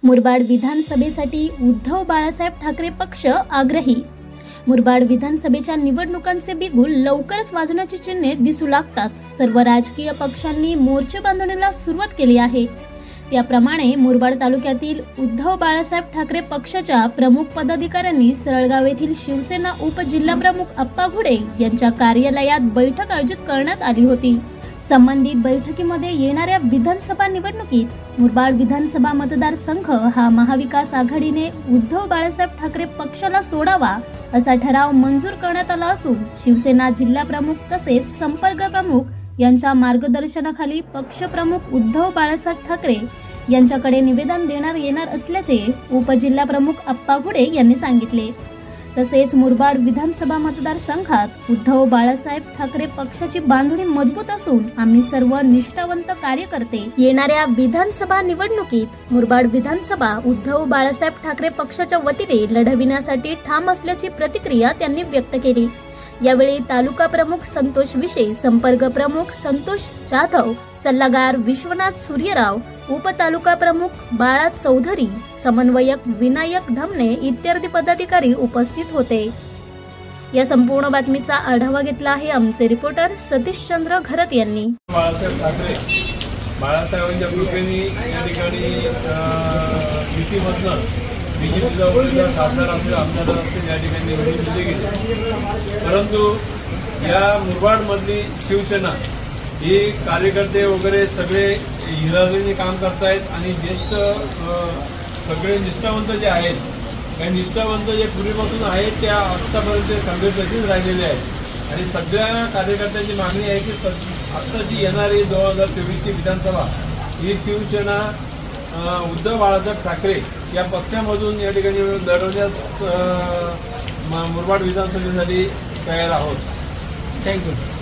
मुरबाड विधानसभेसाठी उद्धव बाळासाहेब ठाकरे पक्ष आग्रही। मुरबाड विधानसभेच्या निवडणुकांचे बिगुल लवकरच वाजण्याची चिन्हे दिसू लागताच सर्व राजकीय पक्षांनी मोर्चे बांधणीला सुरुवात केली आहे। त्याप्रमाणे मुरबाड तालुक्यातील उद्धव बाळासाहेब ठाकरे पक्षाच्या प्रमुख पदाधिकाऱ्यांनी सरळगाव येथील शिवसेना उपजिल्हाप्रमुख अप्पा घुडे यांच्या कार्यालयात बैठक आयोजित करण्यात आली होती। संबंधित बैठकीमध्ये येणाऱ्या विधानसभा निवडणुकीत मुरबाड विधानसभा मतदारसंघ हा महाविकास आघाडीने उद्धव बाळासाहेब ठाकरे पक्षाला सोडावा असा ठराव मंजूर करण्यात आला असून शिवसेना जिल्हा प्रमुख तसेच संपर्क प्रमुख यांच्या मार्गदर्शनाखाली पक्षप्रमुख उद्धव बाळासाहेब ठाकरे यांच्याकडे निवेदन देणार येणार असल्याचे उपजिल्हा प्रमुख अप्पा घुडे यांनी सांगितले। तसेच मुरबाड विधानसभा मतदारसंघात उद्धव बाळासाहेब ठाकरे पक्षाची बांधणी मजबूत असून आम्ही सर्व निष्ठावंत कार्यकर्ते येणाऱ्या विधानसभा निवडणुकीत मुरबाड विधानसभा उद्धव बाळासाहेब ठाकरे पक्षाच्या वतीने लढविण्यासाठी ठाम असल्याची प्रतिक्रिया त्यांनी व्यक्त केली। यावेळी तालुका प्रमुख संतोष विशे, संपर्क प्रमुख संतोष जाधव, सल्लागार विश्वनाथ सूर्यराव, उपतालुका प्रमुख बाळा चौधरी, समन्वयक विनायक ढमणे इत्यादी पदाधिकारी उपस्थित होते। या संपूर्ण बातमीचा आढावा घेतला आहे आमचे रिपोर्टर सतीश चंद्र घरत यांनी। बाळासाहेब ठाकरे बाळासाहेबांच्या कृपेने या ठिकाणी युतीमधनं बीजेपीचा उमेदवार खासदार असेल आमदार असेल या ठिकाणी निवडून दिले गेले। परंतु या मुरबाडमधली शिवसेना ही कार्यकर्ते वगैरे सगळे हिरारीने काम करतायत आणि ज्येष्ठ सगळे निष्ठावंत जे आहेत काही निष्ठावंत जे पूर्वीपासून आहेत त्या आत्तापर्यंत संघटनेतच राहिलेले आहेत आणि सगळ्या कार्यकर्त्यांची मागणी आहे की आत्ताची येणारी 2024ची विधानसभा ही शिवसेना उद्धव बाळासाहेब ठाकरे या पक्षामधून या ठिकाणी लढवण्यास मुरबाड विधानसभेसाठी तयार आहोत। थँक्यू।